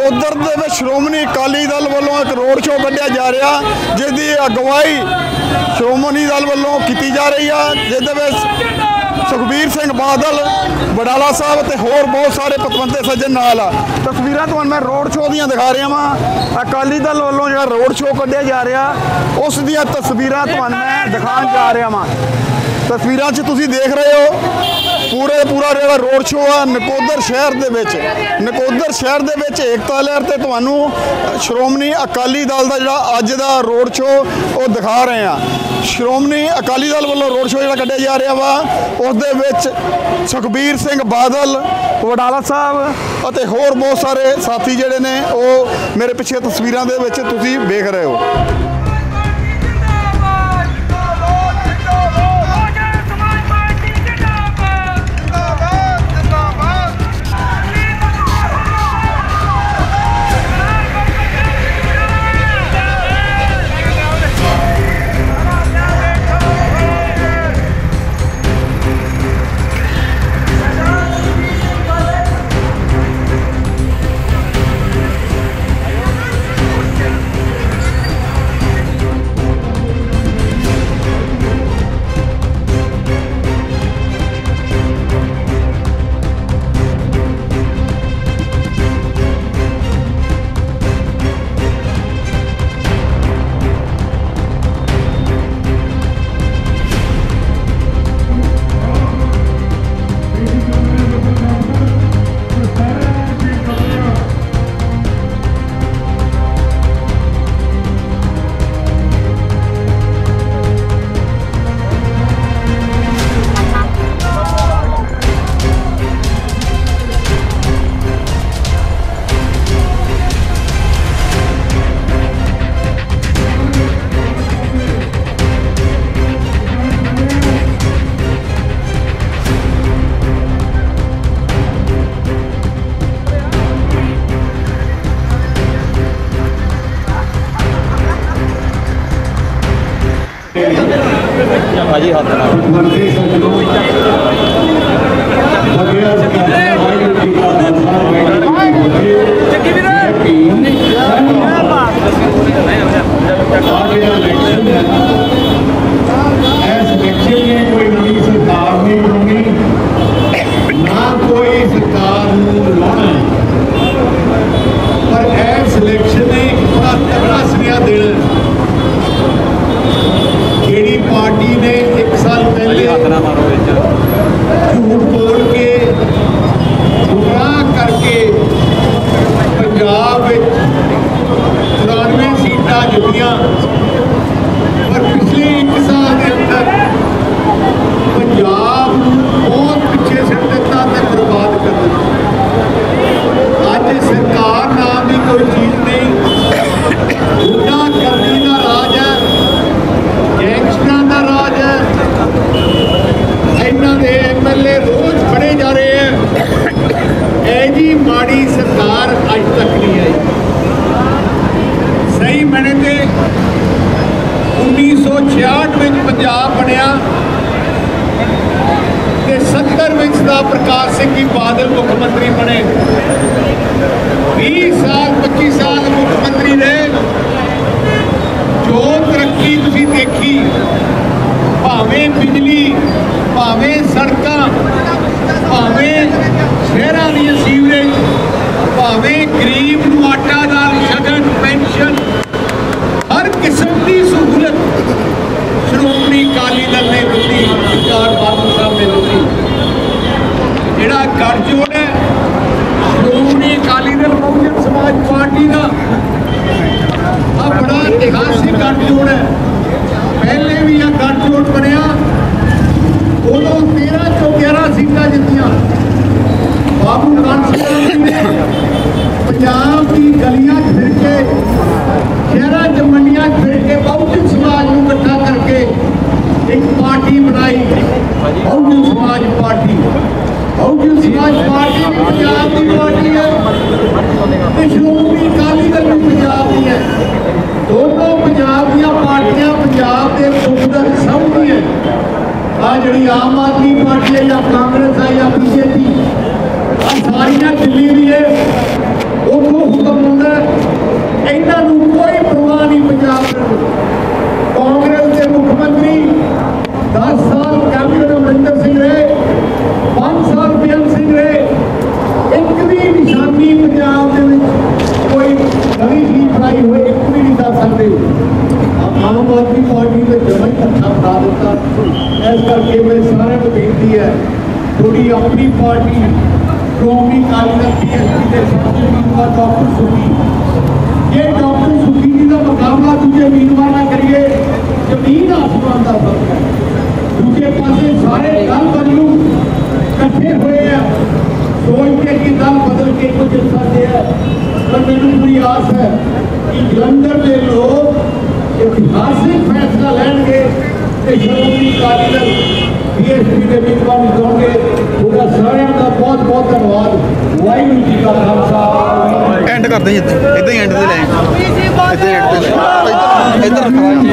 नकोदर दे श्रोमणी अकाली दल वालों एक road show कढ़िया जा रहा, जिसकी अगवाई श्रोमणी दल वालों की जा रही है, जिस सुखबीर सिंह बादल बडाला साहब ते होर बहुत सारे पतवंते सज्जन नाल आ। तस्वीरां तुहानूं मैं रोड शो दियां दिखा रहा वां। अकाली दल वालों जिहड़ा रोड शो कढ़िया जा रहा उस दियां तस्वीरां तुहानूं मैं दिखाण जा रहा वां। तस्वीरां 'च तुसीं देख रहे हो पूरा जिहड़ा रोड शो आ नकोदर शहर दे विच। नकोदर शहर दे विच एकता लहर ते तुहानूं श्रोमणी अकाली दल दा जिहड़ा अज दा रोड शो वो दिखा रहे हैं। श्रोमणी अकाली दल वालों रोड शो जिहड़ा कढ़िया जा रहा वा उस दे विच सुखबीर सिंह बादल वडाला साहब अते होर बहुत सारे साथी जिहड़े ने वो मेरे पिछे तस्वीरां दे विच तुसीं वेख रहे हो। भाजी हाथ कोई नवी सरकार नहीं बननी, ना कोई सरकार लाना, पर इस इलेक्शन ने बड़ा तगड़ा सुनिया देना। जेड़ी पार्टी ने एक साल पहले झूठ बोल के गुमराह करके पंजाब 94 सीटां जितियां, पर पिछले एक साल के अंदर पंजाब बहुत पिछे सिट दिता ते बर्बाद कर दिता। अज सरकार नाम की कोई चीज़ नहीं, गुंडागर्दी का राज है, गैंगस्टरां का राज है। इन्हां दे MLA रोज फड़े जा रहे हैं। ऐसी माड़ी सरकार अज तक नहीं आई। सही मैंने ते 1966 में पंजाब बनया ते 70 में प्रकाश सिंह जी बादल मुख्यमंत्री बने। 20 साल 25 साल मुख्यमंत्री रहे। जो तरक्की तुसीं देखी, भावें बिजली, भावें सड़कां, भावें शहरां दी सीवरेज, भावें गरीब नूं आटा दाल शगन पेंशन, हर किस्म की सहूलत श्रोमणी अकाली दल ने दी, सरदार बादल साहब ने दी। जिहड़ा गठजोड़ है श्रोमणी अकाली दल बहुजन समाज पार्टी का बड़ा ऐतिहासिक गठजोड़ है। पहले भी यह गठजोड़ बनया, उदों 13 चों 11 सीटां जितियां। बाबू कांसी ने पंजाब की गलियां फिर के, शहरों च मंडियां फिर के बहुजन समाज को इकट्ठा करके एक पार्टी बनाई, बहुजन समाज पार्टी। बहुजन समाज पार्टी पंजाब की पार्टी है, श्रोमणी अकाली दल भी पंजाब की है। दोनों पंजाब दी पार्टियां पंजाब के सुख का समझती है। आ जी आम आदमी पार्टी है या कांग्रेस है या BJP, सारिया दिल्ली भी है, उनको हुक्म पार्टी श्रोमणी अकाली दल बीएसपी के साथी उम्मीदवार डॉक्टर सुखी, ये डॉक्टर सुखी जी का मुकाबला दूजे उम्मीदवार ना करिए, जमीन आसमान का फर्क है। दूजे पासे सारे दल बदलू इकट्ठे हुए हैं, सोचते कि दल बदल के कुछ सकते हैं, पर मैंने पूरी आस है कि जलंधर के लोग ऐतिहासिक फैसला लेंगे कि श्रोमणी अकाली दल बीएसपी के उम्मीदवार जिताओगे। पूरा सारे का बहुत बहुत धन्यवाद। वाहिगुरू जी का खालसा। ਐਂਡ ਕਰਦੇ ਜੀ ਇੱਦਾਂ ਹੀ ਐਂਡ ਤੇ ਲੈ ਇੱਦਾਂ ਹੀ ਐਂਡ ਤੇ ਲੈ ਇੱਧਰ ਰੱਖਣਾ